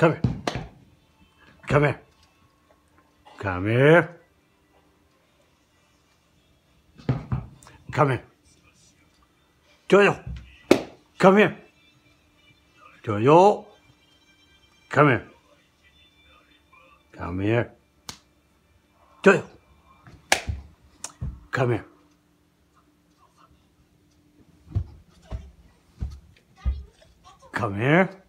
Come here. Come here. Come here. Come here. Jojo. Come here. Jojo. Come here. Come here. Jojo. Come here. Come here.